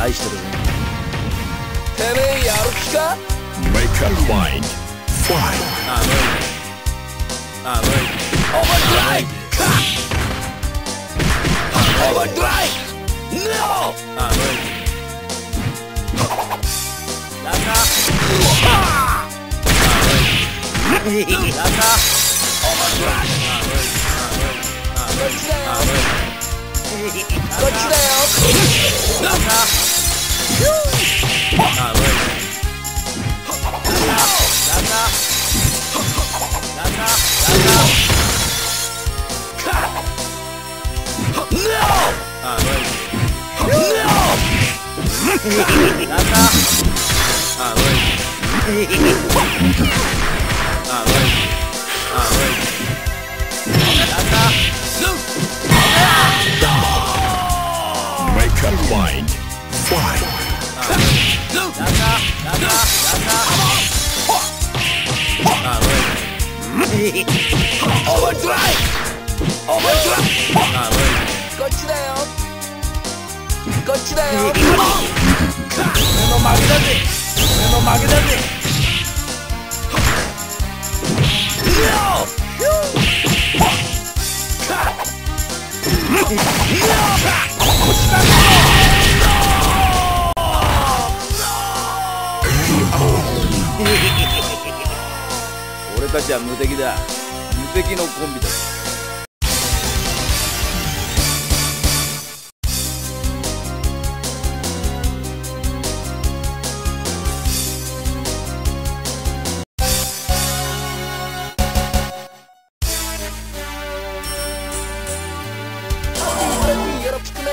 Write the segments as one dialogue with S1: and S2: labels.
S1: 愛してる。てめえやる気か。
S2: Make up mind. Fly.
S1: Overdrive! Overdrive! No!
S2: Make up mind. Fly.
S1: Overdrive! Overdrive! こっちだよ。こっちだよ。俺の負けだぜ。俺の負けだぜ。俺たちは無敵だ。無敵のコンビだ。よろしくね。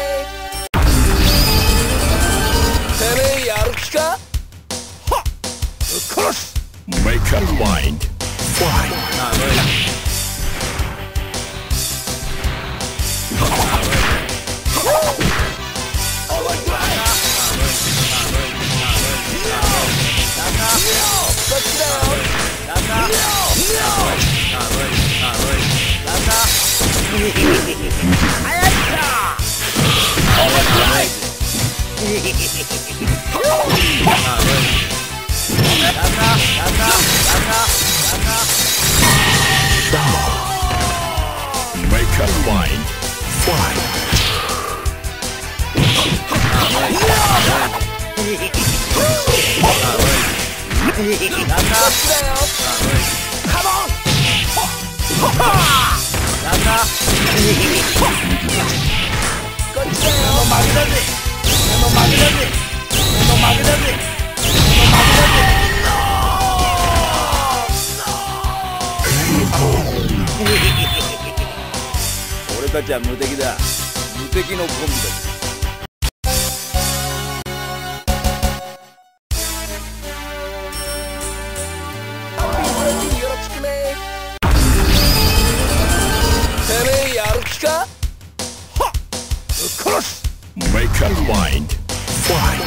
S1: てめえやる気か。はっ、殺す。
S2: Make up mind. Fly. Make up mind. Fly.
S1: Come on! こっちだよ。俺の負けだぜ。俺の負けだぜ。俺の負けだぜ。俺の負けだぜ。俺たちは無敵だ。無敵のコンビだ。よろしくね。てめえやる気か。はっ、殺す。
S2: Make up mind. Fly.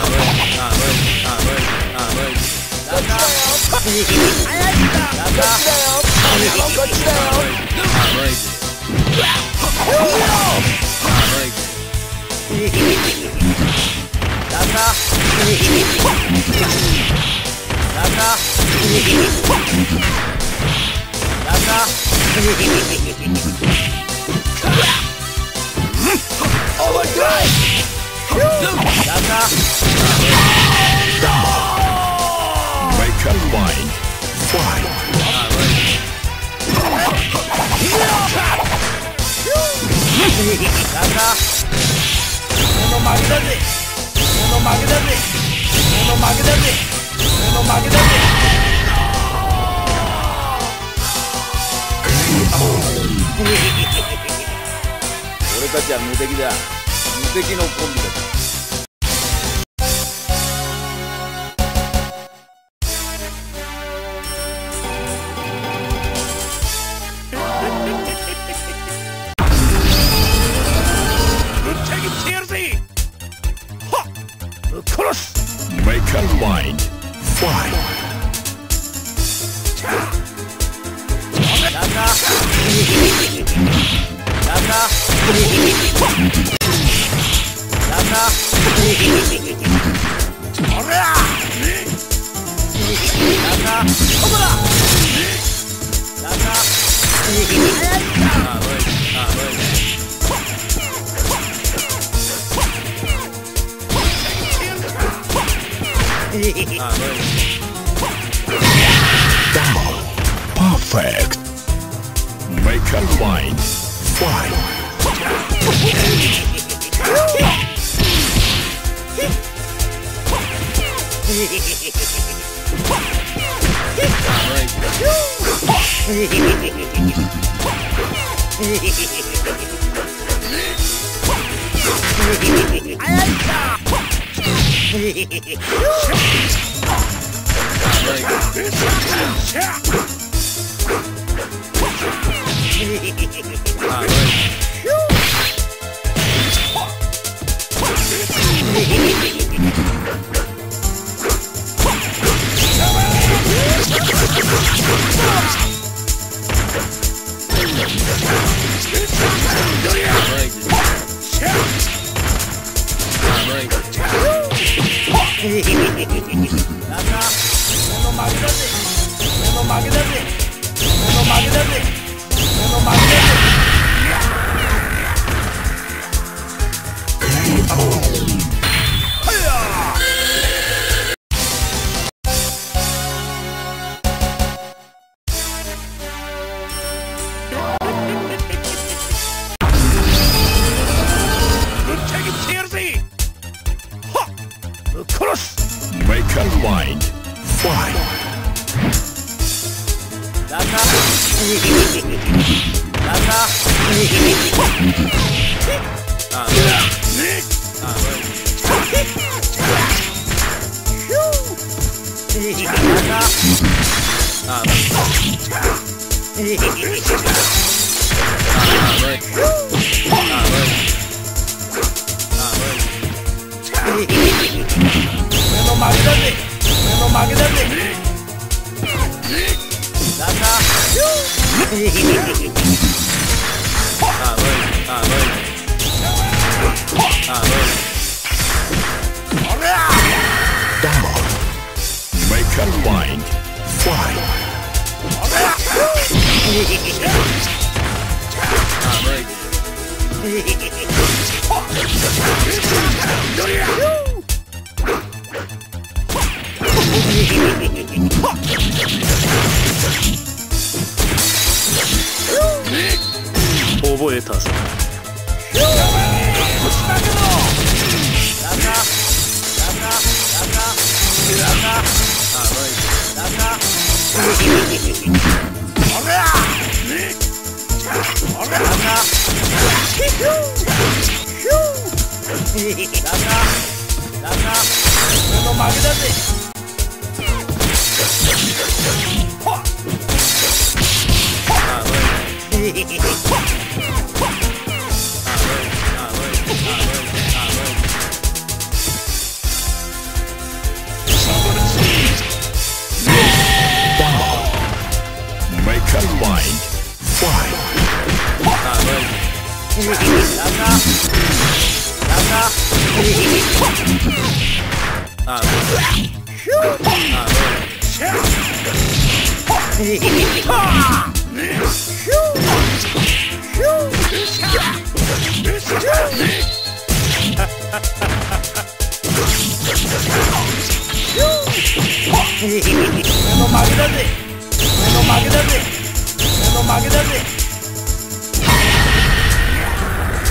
S1: こっちだよ。Overdrive!
S2: Make up mind. Fly.
S1: 俺たちは無敵だ。無敵のコンビだ。
S2: Make up mind. Fly. Perfect. Make up mind. Fight. Make up mind. Fight. Make up mind. Fight.
S1: 覚えたぞ。Make up mind. Fight.